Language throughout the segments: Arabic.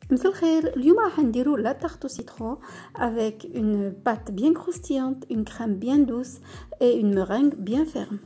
مساء الخير. اليوم راح نديرو لا tarte au citron avec une pâte bien croustillante, une crème bien douce et une meringue bien ferme.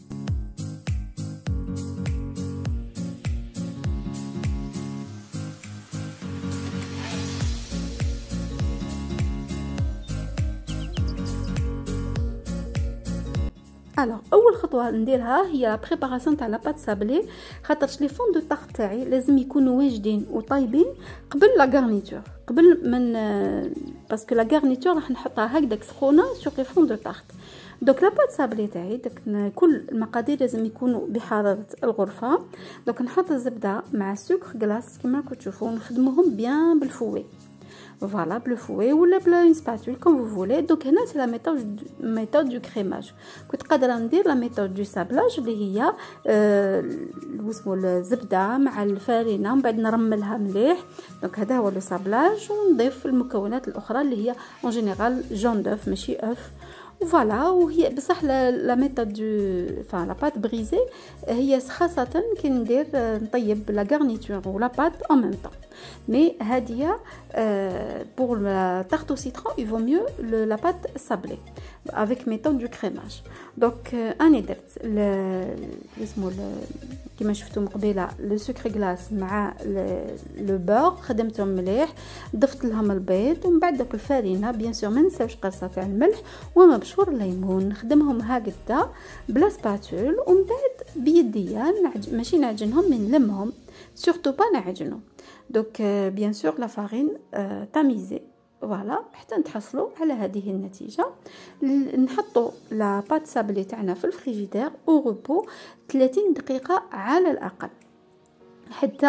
Alors اول خطوه نديرها هي لا بريباراسيون تاع لا بات سابلي، خاطرش لي فون دو طارت تاعي لازم يكونوا واجدين وطايبين قبل لا غارنيتور، قبل من باسكو لا غارنيتور راح نحطها هكذاك سخونه سوغ لي فون دو طارت. دوك لا بات سابلي تاعي داك كل المقادير لازم يكونوا بحراره الغرفه. دوك نحط الزبده مع السكر غلاس كيما راكم تشوفوا، نخدموهم بيان بالفوي، فوالا بلو ولا بلا اون سباتول كوم فو فولي. دونك هنا سي لا ميثود دو كريماج. كنت قادره ندير لا ميثود دو سابلاج اللي هي اسمو الزبده مع الفارينه ومن بعد نرملها مليح. دونك هذا هو لو سابلاج، ونضيف المكونات الاخرى اللي هي اون جينيرال جون دوف ماشي اوف. فوالا، وهي بصح لا ميثود دو فان لا بات بريزي هي خاصه كي ندير نطيب لا غارنيتور ولا بات ان ميم طون. Mais هادية pour la tarte au citron il vaut mieux la pâte sablée avec méthode du crémage. Donc أنا درت اسمو كيما شفتوا قبيله لو سكر غلاس مع لو بور، خدمتهم مليح، ضفت لهم البيض ومن بعد داك الفارينه بيان سور ما نساوش قرصه تاع الملح ومبشور الليمون، نخدمهم هكذا بلا سباتول ومن بعد بيديا ماشي نعجنهم من نلمهم سورتو با نعجنهم. دونك بيان سور لا فارين تاميزي فوالا حتى نتحصلوا على هذه النتيجه. نحطوا لا بات سابلي تاعنا في الفريجيدير او روبو 30 دقيقه على الاقل، حتى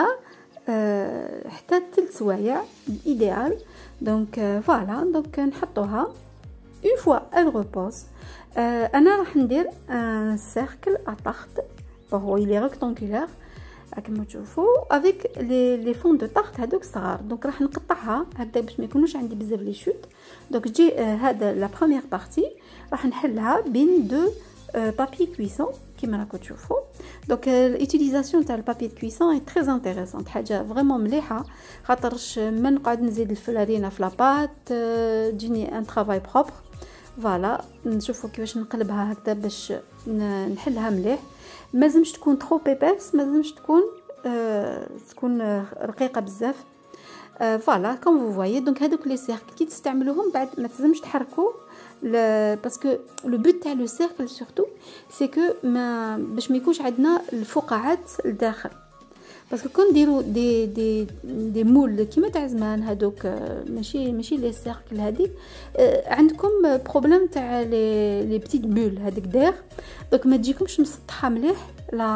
3 سوايع ايديال. دونك فوالا، دونك نحطوها اون فوا ال روبوز. انا راح ندير ان سيركل ا طارت هو لي ريكتانغولار كما تشوفوا افيك لي فون دو طارت هذوك صغار. دونك راح نقطعها هكذا باش ما يكونوش عندي بزاف لي شوت. دونك تجي هذا لا بروميير بارتي راح نحلها بين دو بابي كويسون كما راكم تشوفوا. دونك لوتيليزاسيون تاع البابي كويسون اي تري انتريسونت، حاجه فريمون مليحه، خاطرش ما نقعد نزيد الفلارينه في لاباط تجيني ان ترافاي بروبر. فوالا نشوفوا كيفاش نقلبها هكذا باش نحلها مليح. مازمش تكون ترو بيبرس، مازمش تكون رقيقه بزاف. فوالا كوم فو فوايي. دونك هذوك لي سيركل كي تستعملوهم بعد ما تلزمش تحركوا باسكو لو بوت تاع لو سيركل سورتو سي كو ما باش ما يكونش عندنا الفقاعات لداخل، باسكو كون نديرو دي مول كيما تاع زمان هذوك ماشي لي سيركل هذيك عندكم بروبليم تاع لي بتيت بول هذيك داير. دونك ما تجيكمش مسطحه مليح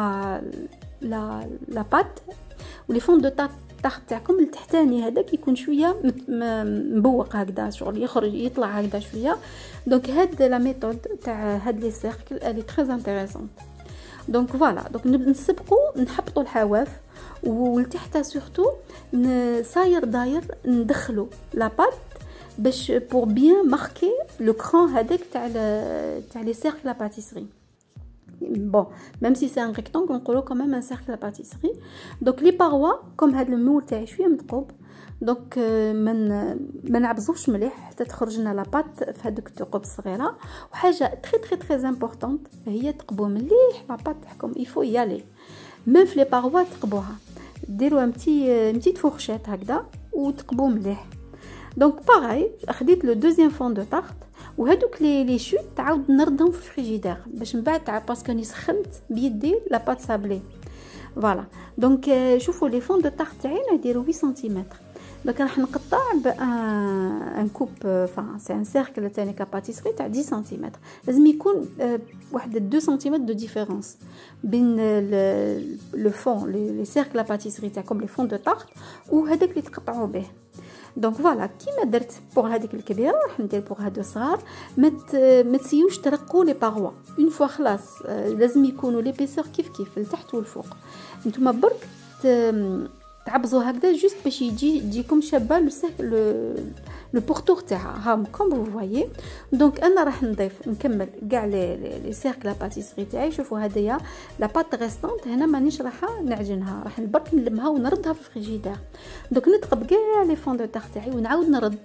لا بات، ولي فون دو طارت تاعكم التحتاني هذاك يكون شويه مبوق هكذا، شغل يخرج يطلع هكذا شويه. دونك هاد لا ميثود تاع هاد لي سيركل الي تري انتريسونت. دونك فوالا، دونك نسبقوا نحبطوا الحواف ولتحت سورتو داير ندخلوا لا بات باش بور بيان ماركي لو كرون هذاك تاع لي سيركل لا باتيسري. bon même si c'est un rectangle نقولوا quand même un cercle à pâtisserie. donc les parois comme هذا المول تاعي شويه متقوب، دونك ما نعبزوش مليح حتى تخرج لنا لا بات في هذوك الثقوب الصغيره. وحاجه تري تري تري امبورطونط هي تقبوا مليح لا بات تاعكم، يفو يالي ميم في لي باروا تقبوها، ديروا بتيت فورشيت هكذا وتقبوا مليح. دونك باغاي خديت لو دوزيام فون دو طارت وهذوك لي شوت تعاود نردهم في الفريجيدير باش من بعد تاع باسكو ني سخنت بيدي لا بات سابلي. فوالا دونك شوفوا لي فون دو طارت تاعي نديروا 8 سنتيمتر. دونك راح نقطع ان كوب فان سي ان سيركل تاني كاباتيسري تاع 10 سنتيمتر. لازم يكون واحد 2 سنتيمتر دو ديفيرونس بين لو فون لي سيركل لاباتيسري تاعكم لي فون دو طارت وهذاك اللي تقطعوا به. دونك فوالا كيما درت بوغ هذيك الكبيره راح ندير بوغ هادو صغار. ما تسيوش ترقوا لي باروا اون فوا خلاص، لازم يكونوا لي بيسور كيف التحت والفوق. نتوما برك تعبزوا هكذا جوست باش يجيكم شابه لو بورتور تاعها هاهم كوم فو فوايي. دونك انا راح نضيف نكمل كاع لي سيركل لا باتيسري تاعي. شوفوا هذيا لا بات ريستونت هنا مانيش راح نعجنها، راح برك نلمها ونردها في الفريجيدير. دونك نتقب كاع لي فون دو تاغ تاعي ونعاود نرد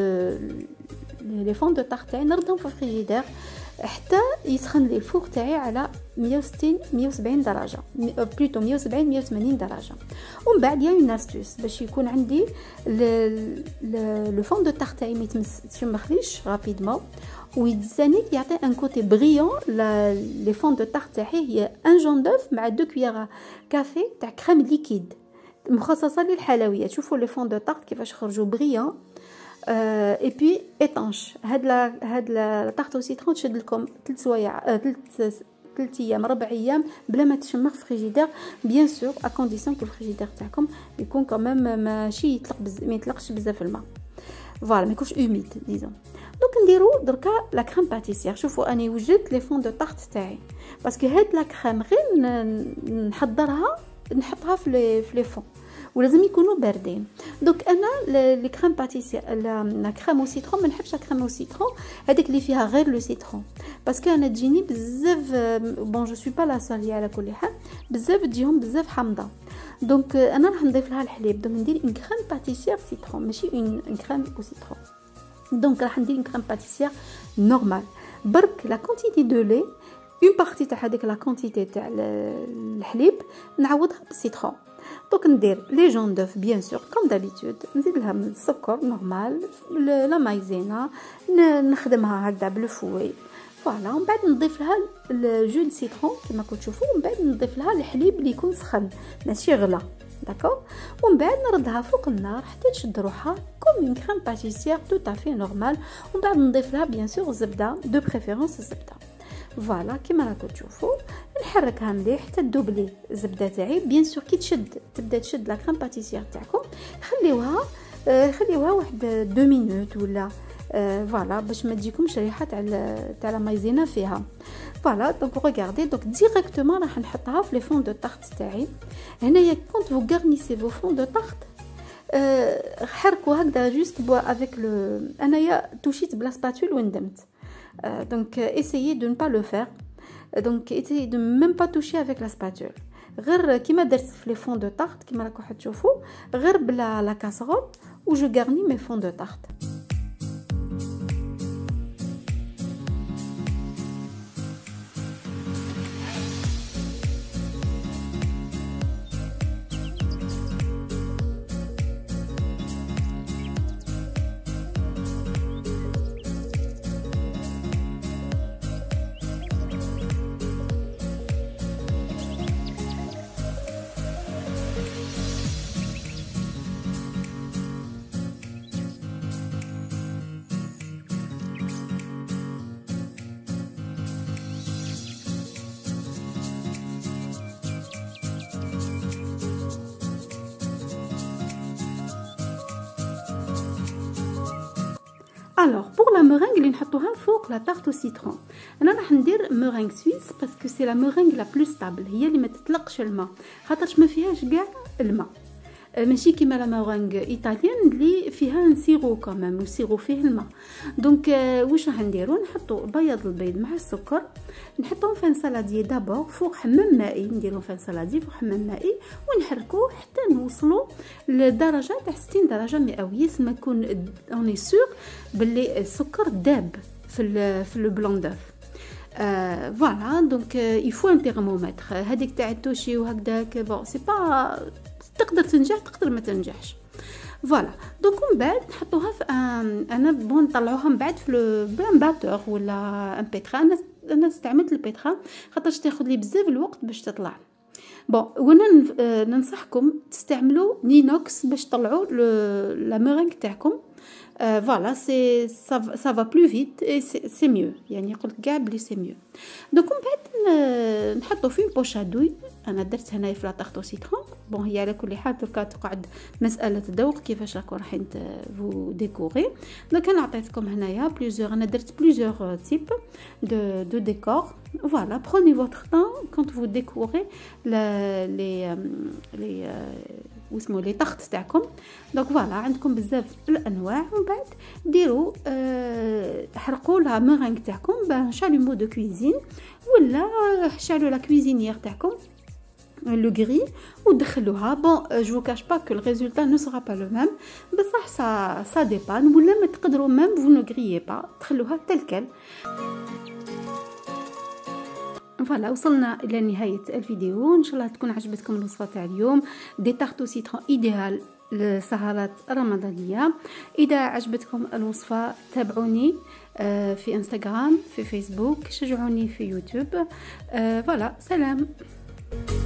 لي فون دو تاغ تاعي نردهم في الفريجيدير حتى يسخن لي الفوق تاعي على 160 170 درجه، بلوتو 170 180 درجه. ومن بعد يا اون استوس باش يكون عندي لو فون دو تاغ تاعي ما يتمخليش رابيدمون ويزاني يعطي ان كوتي بريون. لي فون دو تاغ تاعي هي ان جون دوف مع 2 كويير كافي تاع كريم ليكيد مخصصه للحلويات. شوفوا لي فون دو تاغ كيفاش خرجوا بريون اي بي ايطانش. هاد لا طارت او سيترون تشد لكم 3 سوايع 3 ايام 4 ايام بلا ما تشمخ في الفريجيدير، بيان سور ا كونديسيون كو الفريجيدير تاعكم يكون كمان ماشي يطلق ما يطلقش بزاف الماء، فوالا ما يكونش اوميد ديزون. دونك نديرو دركا لا كريم باتيسير. شوفوا اني وجدت لي فون دو طارت تاعي باسكو هاد لا كريم غير نحضرها نحطها في لي فون ولازم يكونوا باردين. دونك انا لي كريم باتيسير لا كريم او سيترون ما نحبش لا كريم او سيترون هذيك اللي فيها غير لو سيترون باسكو انا تجيني بزاف بون جو سوي با لا سالي على كل حال بزاف تجيهم بزاف حامضه. دونك انا راح نضيف لها الحليب. دونك ندير اون كريم باتيسير سيترون ماشي اون كريم او سيترون. دونك راح ندير اون كريم باتيسير نورمال برك لا كونتيتي دو لي اون بارتي تاع هذيك لا كونتيتي تاع الحليب نعوضها بالسيترون. دونك ندير لي جون دوف بيان سور كوم دابيتود، نزيد لها من السكر نورمال لا مايزينا نخدمها هكذا بالفوي فوالا. ومن بعد نضيف لها الجو دو سيترون كما كنتو تشوفوا. ومن بعد نضيف لها الحليب اللي يكون سخن ماشي غلا داكور. ومن بعد نردها فوق النار حتى تشد روحها كوم اون كريم باتيسير تو تافي نورمال. ومن بعد نضيف لها بيان سور الزبده دو بريفيرونس الزبده فوالا كيما راكم تشوفوا. نحركها مليح حتى تذوب لي الزبده تاعي بيان سور. كي تبدا تشد لا كريم باتيسير تاعكم خليوها واحد 2 مينوت ولا فوالا باش ما تجيكمش ريحه تاع لا مايزينا فيها فوالا. دونك ريغاردي دونك ديريكتومون راح نحطها في لي فون دو طارت تاعي. هنايا كونت فو غارنيسي فو فون دو طارت حركوا هكذا جوست بوا افيك لو. انايا توشيت بلا سباتول وندمت. Donc essayez de ne pas le faire. Donc essayez de même pas toucher avec la spatule. غير كيما درت في لي فون دو طارت كيما راكم تشوفوا غير بلا لا كاسرول و جو غارني مي فون دو طارت. Alors pour la meringue اللي نحطوها فوق لا طارت او سيترون انا راح ندير مeringue سويس باسكو سي لا meringue لا بلو ستابل، هي اللي ما تطلقش الماء خاطرش ما فيهاش كاع الماء ماشي كيما لا مeringue ايطاليان اللي فيها نسيرو كمان وسيرو فيه الماء. دونك واش راح نديرو نحطو بياض البيض مع السكر نحطهم في سالادي دابور فوق حمام مائي نديرو في سالادي فوق حمام مائي ونحركوه حتى نوصلوا لدرجه تاع 60 درجه مئويه ثم يكون اوني سور باللي السكر داب في لو بلون دوف فوالا. دونك يفو ان تيرمومتر هذيك تاع التوشي وهكذاك بون سي با تقدر تنجح تقدر ما تنجحش فوالا. دونك من بعد نحطوها في انا بون نطلعوها من بعد في لو باتور ولا ان بيترا. انا استعملت البيترا خاطرش تاخذ لي بزاف الوقت باش تطلع بون. وانا ننصحكم تستعملوا نينوكس باش تطلعوا لا مeringue تاعكم فوالا سي ça va plus vite et c'est mieux يعني قلت كاع بلي سي ميو. دونك من بعد نحطو في بوشادوي انا درت هنايا في لا طارت او سيترون بون هي على كل حال دركا تقعد مساله ذوق كيفاش راكم رايحين فو ديكوري. دونك انا عطيتكم هنايا بليزيور انا درت بليزيور تيب دو ديكور فوالا. prenez votre temps quand vous décorez les واسمو لي طخت تاعكم. دونك فوالا عندكم بزاف الانواع. ومن بعد ديروا حرقوا لا ميرانغ تاعكم بشالومو دو كويزين ولا شعلوا لا كويزينيير تاعكم le gris ودخلوها. bon je vous cache pas que le résultat ne sera pas le même بصح ça dépend. ولا ما تقدروا même vous ne grillez pas تخلوها tel quel. فوالا وصلنا الى نهايه الفيديو. ان شاء الله تكون عجبتكم الوصفه تاع اليوم دي تارتو سيترون ايديال للسهرات الرمضانيه. اذا عجبتكم الوصفه تابعوني في انستغرام في فيسبوك شجعوني في يوتيوب. فوالا سلام.